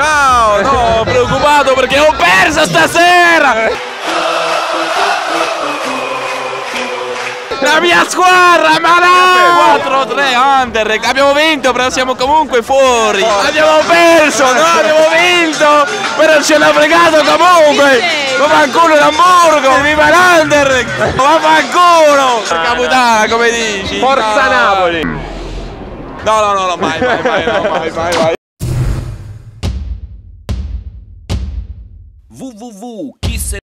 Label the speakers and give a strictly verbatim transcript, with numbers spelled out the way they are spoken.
Speaker 1: ciao! No, preoccupato perché ho perso stasera! La mia squadra, ma no! quattro tre Anderlecht, abbiamo vinto, però siamo comunque fuori. Abbiamo perso, no, abbiamo vinto, però ce l'ha fregato comunque. Vaffanculo l'Hamburgo, viva l'Anderlecht! Vaffanculo! Porca puttana, come dici?
Speaker 2: Forza Napoli!
Speaker 1: No, no, no, no, mai, mai, mai, no, mai, mai, mai.
Speaker 3: w w w punto chi se